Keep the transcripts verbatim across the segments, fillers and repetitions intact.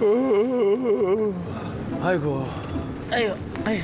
아이고. 아유, 아유.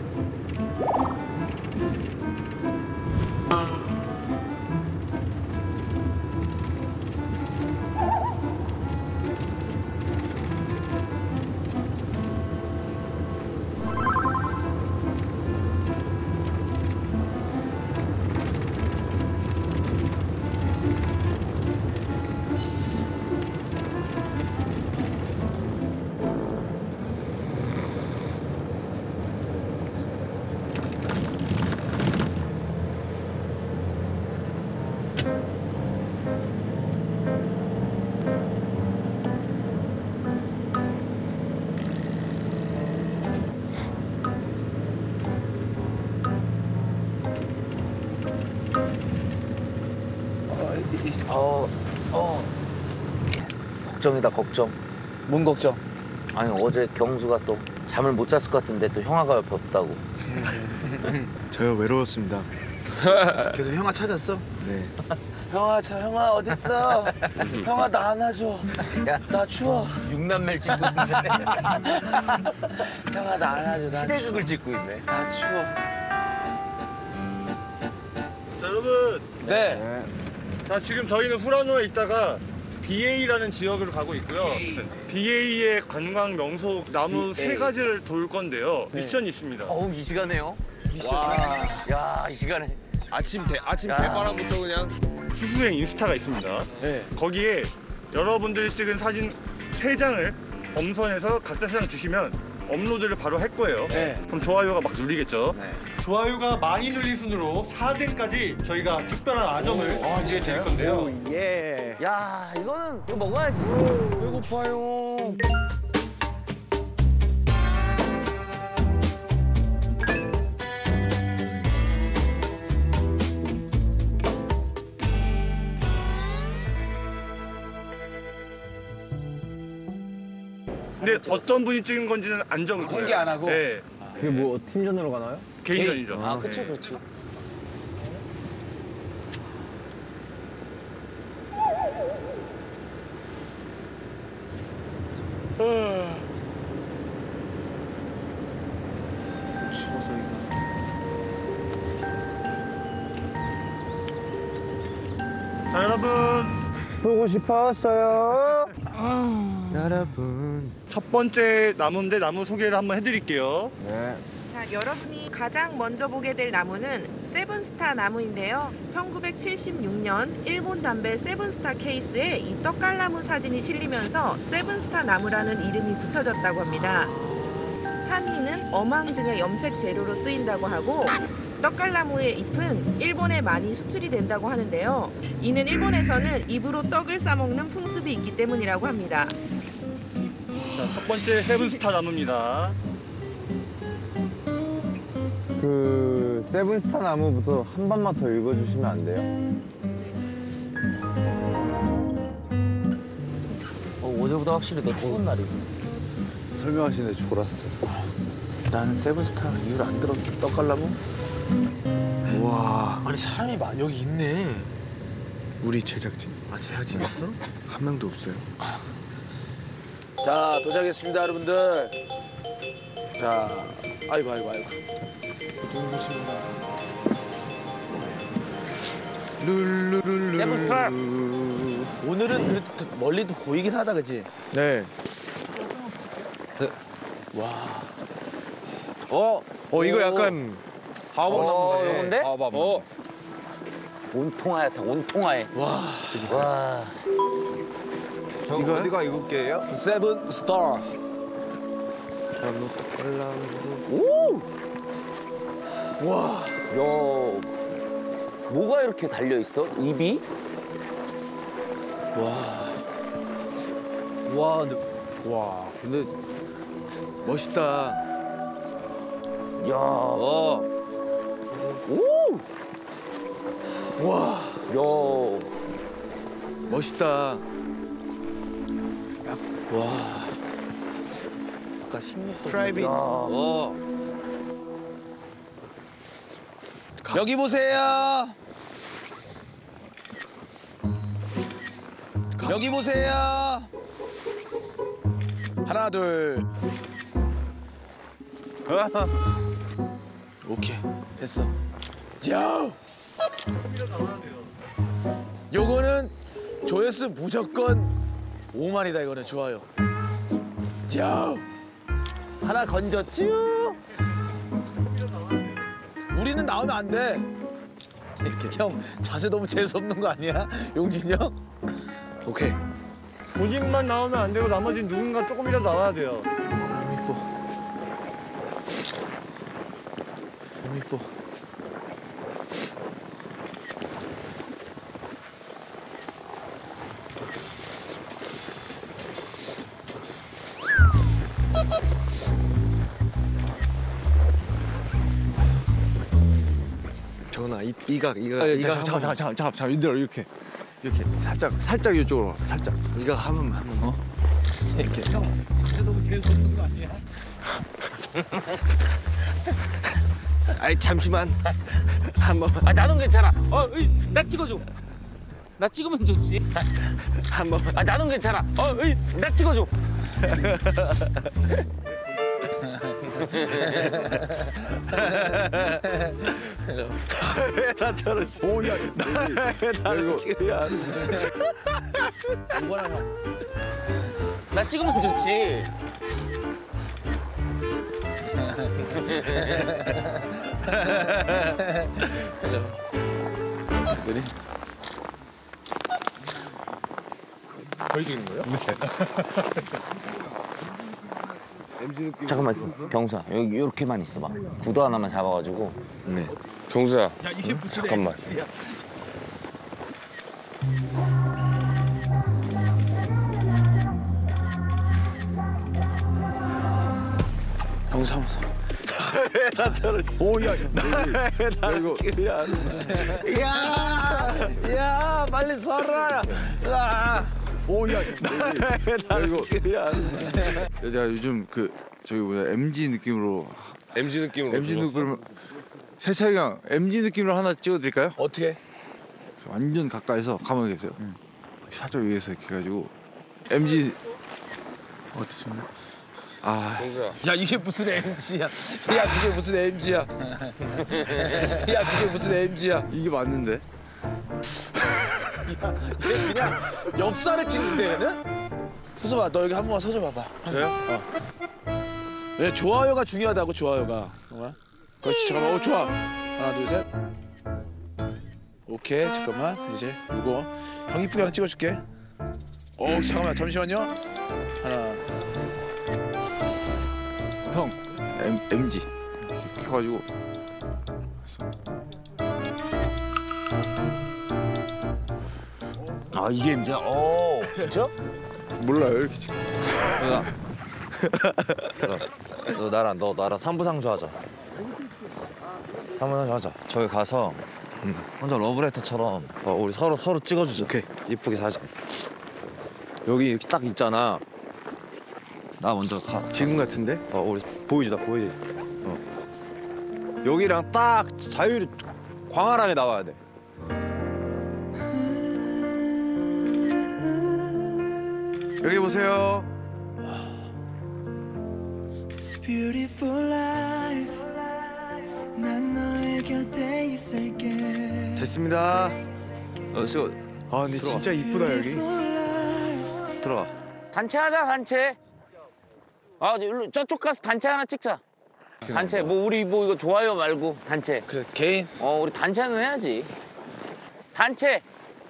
어, 어. 걱정이다, 걱정. 뭔 걱정? 아니, 어제 경수가 또 잠을 못 잤을 것 같은데 또 형아가 옆에 없다고. 저요, 외로웠습니다. 계속 형아 찾았어? 네. 형아, 저 형아 어딨어? 형아 나 안아줘. 야, 나 추워. 육남매를 찍고 있는데. 형아 나 안아줘. 나 시대극을 찍고 있네. 나 추워. 자, 여러분. 네. 네. 자, 지금 저희는 후라노에 있다가 비에이라는 지역으로 가고 있고요. 비에이의 관광 명소 나무 세 가지를 돌 건데요. 미션이 있습니다. 어우, 이 시간에요? 와, 야, 이 시간에. 아침 대 아침 야. 대바람부터 그냥 수수행 인스타가 있습니다. 네. 거기에 여러분들이 찍은 사진 세 장을 엄선해서 각자 세 장 주시면 업로드를 바로 할 거예요. 네. 그럼 좋아요가 막 눌리겠죠. 네. 좋아요가 많이 눌린 순으로 사 등까지 저희가 특별한 아점을 준비해 드릴 건데요. 오, 예. 야, 이거는 이거 먹어야지. 배고파요. 근데 어떤 분이 찍은 건지는 안 정해요. 공개 안 하고? 네. 그게 뭐 팀전으로 가나요? 개인전이죠. 아, 그쵸, 그렇죠. 추워서 이거. 자, 여러분. 보고 싶었어요. 여러분. 첫 번째 나무인데 나무 소개를 한번 해드릴게요. 네. 자, 여러분이 가장 먼저 보게 될 나무는 세븐스타 나무인데요. 천구백칠십육 년 일본 담배 세븐스타 케이스에 이 떡갈나무 사진이 실리면서 세븐스타 나무라는 이름이 붙여졌다고 합니다. 탄니는 어망 등의 염색 재료로 쓰인다고 하고 떡갈나무의 잎은 일본에 많이 수출이 된다고 하는데요. 이는 일본에서는 잎으로 떡을 싸먹는 풍습이 있기 때문이라고 합니다. 자, 첫 번째 세븐스타 나무입니다. 그 세븐스타 나무부터 한 번만 더 읽어주시면 안 돼요? 어, 어제보다 확실히 더 추운 날이네. 설명하시는데 졸았어. 나는 세븐스타 이유를 안 들었어. 떡갈나무? 우와. 아니 사람이 막 여기 있네. 우리 제작진 아 제작진 있어? 한 명도 없어요. 자 도착했습니다 여러분들. 자 아이고 아이고 아이고. 누구신가? 룰루룰루. 세븐스타. 오늘은 그래도 멀리도 보이긴 하다 그지? 네. 와. 어? 어 이거 약간 어, 하버스인데. 요건데? 하버. 어. 온통하에 온통하에. 와. 와. 이거 어디가 이국계예요? 세븐 스타. 나무 떡갈나무. 오! 와. 야. 뭐가 이렇게 달려 있어? 입이? 와. 와. 근데 와 근데 멋있다. 야. 어. 오! 와. 야. 멋있다. 와. 아까 십육 도. 프라이빗. 야. 어. 여기 보세요. 여기 보세요. 하나 둘. 오케이 됐어. 자. 요거는 조회수 무조건 오만이다 이거는. 좋아요. 자. 하나 건졌지요. 우리는 나오면 안 돼. 이렇게 형 자세 너무 재수없는 거 아니야? 용진이 형? 오케이. 본인만 나오면 안 되고 나머지는 누군가 조금이라도 나와야 돼요. 이뻐. 너무 이뻐. 정은아 이 이각 이각 아, 예, 이각 잠깐, 잠깐, 잠깐 잠깐 잠깐 잠깐 이대로 이렇게 이렇게 살짝 살짝 이쪽으로 살짝 이각 한번 한번 어 이렇게. 형 자세 너무 재수없는 거 아니야? 아이 잠시만 한 번만 아 나는 괜찮아. 어, 으이, 나 찍어줘. 나 찍으면 좋지. 한 번만 아 나는 괜찮아. 어, 으이, 나 찍어줘. 다 저러지. 오야. 나 이거 지금 야. 이거랑 형. 나 찍으면 좋지. 그래? 잠깐만 있어. 경수야 여기 이렇게만 있어봐. 구도 하나만 잡아가지고. 네 경수야 야 이게 무슨 잠깐만. 엠지야. 형사 한번. 다 저러지. 오야. 나 이거- 지금 야. 야. 야 빨리 서라. 야. 오야. 나 이거- 지금 야. 내가 요즘 그 저기 뭐야 엠지 느낌으로 엠지 느낌으로 엠지 찍었어? 느낌으로 세차이가 엠지 느낌으로 하나 찍어드릴까요? 어떻게? 완전 가까이서 가만히 계세요. 살짝 위에서 이렇게 해가지고 엠지 어떻게? 아 경수야 야 이게 무슨 엠지야? 야 이게 무슨 엠지야? 야 이게 무슨 엠지야? 이게 맞는데 얘 그냥 엽사를 찍는데 얘는? 서줘봐 너 여기 한 번만 서줘 봐봐. 저요? 어. 왜 좋아요가 중요하다고 좋아요가. 잠깐만. 그렇지 잠깐만. 어 좋아. 하나 둘 셋. 오케이 잠깐만 이제 이거 형 이쁘게 하나 찍어줄게. 어 잠깐만 잠시만요. 하나. 형 엠, 엠지 이렇게 켜가지고 아 이게 임자. 오 진짜? 몰라요 이렇게 찍- 너 나랑 너 나랑 삼부상조 하자. 삼부상조 하자. 저기 가서 혼자 러브레터처럼 어, 우리 서로 서로 찍어주자. 오케이. 이쁘게 사자. 여기 이렇게 딱 있잖아. 나 먼저 가. 지금 같은데? 어 우리 보이지 나 보이지. 어. 여기랑 딱 자유리 광활하게 나와야 돼. 여기 보세요. Beautiful life 난 너의 곁에 있을게 됐습니다. 어 수고. 아 근데 들어와. 진짜 이쁘다 여기. 들어가. 단체 하자 단체. 아 일로 저쪽 가서 단체 하나 찍자. 단체 뭐 우리 뭐 이거 좋아요 말고 단체. 그래 개인. 어 우리 단체는 해야지. 단체.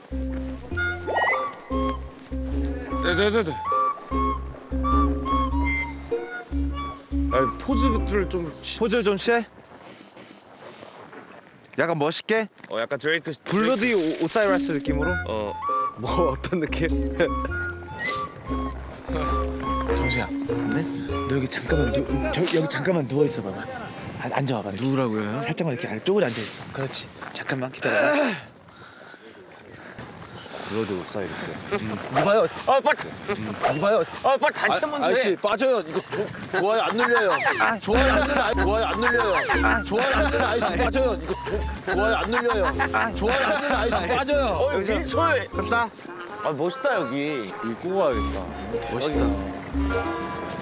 네네네네. 아 포즈를 좀 포즈 좀 취해. 약간 멋있게. 어 약간 드레이크 블러디 오- 오사이러스 느낌으로. 어 뭐 어떤 느낌? 정수야. 네? 너 여기 잠깐만 누, 저 여기 잠깐만 누워 있어 봐봐. 아, 앉아봐봐. 누구라고요? 살짝만 이렇게 아래 쪼그려 앉아 있어. 그렇지. 잠깐만 기다려. 블러디 오사이러스. 이봐요. 어 빨리. 이봐요. 어 빨리 단체만 해. 아저씨 빠져요. 이거 조, 좋아요 안 눌려요. 좋아요 안 눌려. 좋아요 안 눌려요. 좋아요 안 눌려. 아저씨 빠져요. 이거 조, 좋아요 안 눌려요. 좋아요 안 눌려. 아저씨 빠져요. 어 밀초에. 됐다. 아 멋있다 여기. 이거 꾸고 가야겠다. 멋있다.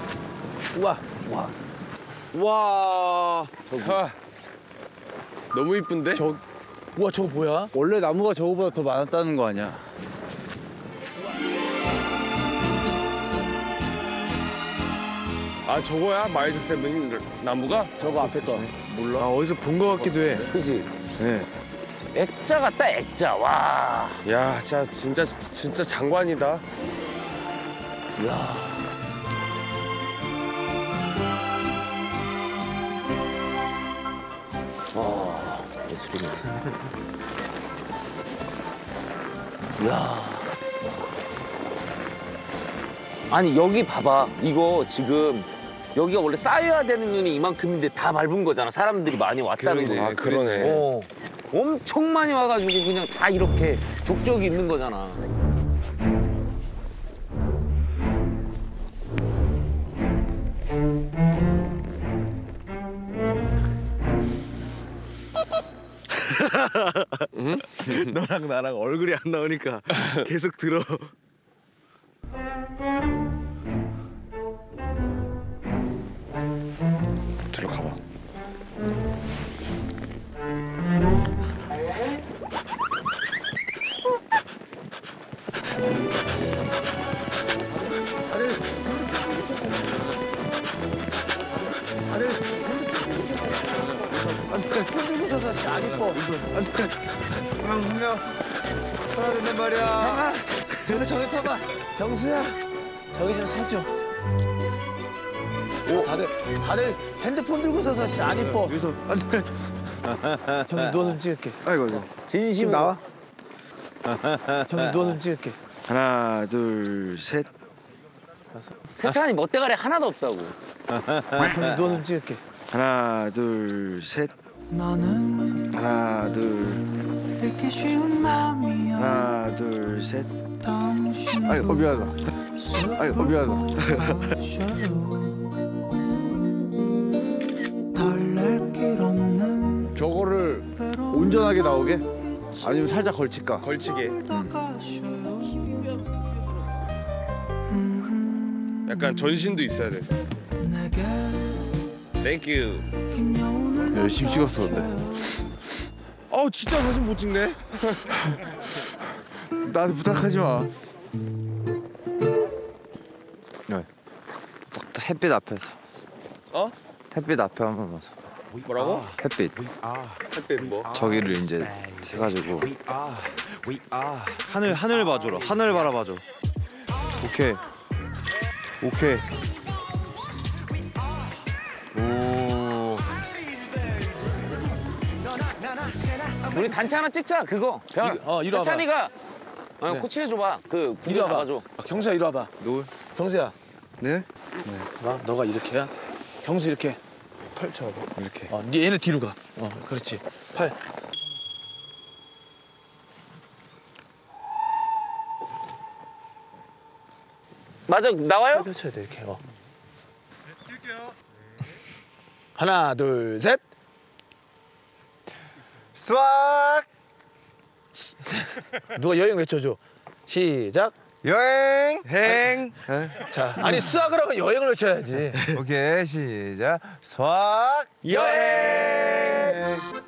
우와. 와. 와. 아, 너무 이쁜데? 저, 우와 저거 뭐야? 원래 나무가 저거보다 더 많았다는 거 아니야? 아 저거야? 마일드 세븐 나무가? 저거 앞에 거. 몰라. 아, 어디서 본 거 같기도 해. 그지? 네. 액자 같다 액자. 와. 야, 진짜 진짜 진짜 장관이다. 야. 와, 예술이네. 야. 아니 여기 봐봐. 이거 지금 여기가 원래 쌓여야 되는 눈이 이만큼인데 다 밟은 거잖아. 사람들이 많이 왔다는 그러네. 거. 아, 그러네. 어. 엄청 많이 와가지고 그냥 다 이렇게 족적이 있는 거잖아. 너랑 나랑 얼굴이 안 나오니까 계속 들어. 들어가봐. 손 들고 서서 안 이뻐. 형, 한 명. 하나 된단 말이야. 병수 저기 서봐. 병수야. 저기 좀 서줘. 오, 다들 다들 핸드폰 들고 서서 안 이뻐. 여기서 안 돼. 형이 누워서 좀 찍을게. 아이고, 아이고. 진심 나와. 형이 누워서 좀 찍을게. 하나, 둘, 셋. 세찬이 멋대가리 하나도 없다고. 형이 누워서 좀 찍을게. 하나, 둘, 셋. 너는 하나, 둘. 이렇게 쉬운 마음이야. 하나, 둘, 셋. 당신 아이고, 미안하다. 아이고, 미안하다. 달랠 길 없는 저거를 온전하게 나오게? 아니면 살짝 걸칠까? 걸치게. 약간 전신도 있어야 돼. 내게 땡큐. 긴 여운을 열심히 찍었어, 근데. 어 진짜 사진 못 찍네. 나한테 부탁하지 마. 네. 햇빛 앞에서. 어? 햇빛 앞에 한 번만 서. 뭐라고? 햇빛. 햇빛 뭐? 저기를 이제 해가지고. 하늘 하늘 봐줘라. 하늘 바라봐줘. 오케이. 오케이. 오. 우리 단체 하나 찍자 그거. 별. 이- 어, 이리 와봐. 세찬이가 어, 코치 해줘봐. 그 이리 구경 와봐. 나가줘. 아, 경수야 이리 와봐. 노을. 경수야. 네? 봐봐. 너가 이렇게 해야. 경수 이렇게 펼쳐봐. 이렇게. 어, 네 얘는 뒤로 가. 어, 그렇지. 팔. 맞아 나와요? 펼쳐야 돼 이렇게. 어. 뛸게요. 하나, 둘, 셋. 수학! 누가 여행 외쳐줘. 시작. 여행! 행! 자, 아니 수학을 하면 여행을 외쳐야지. 오케이, 시작. 수학! 여행.